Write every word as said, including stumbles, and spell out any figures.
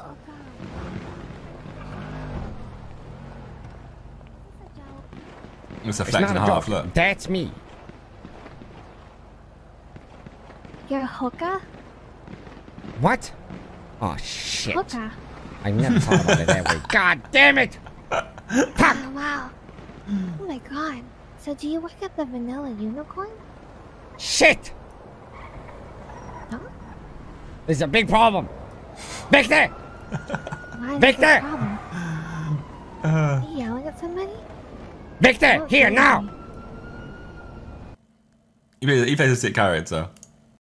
It's a flex and a half, look. That's me. You're a hooker? What? Oh, shit. Hooker. I never thought about it that way. God damn it! Oh, wow. Oh my god. So do you work at the Vanilla Unicorn? Shit! Huh? There's a big problem. Victor! Why Victor! is problem? Uh, Are you yelling at somebody? Victor, Oh, here, really? now! he plays, he plays a sick character.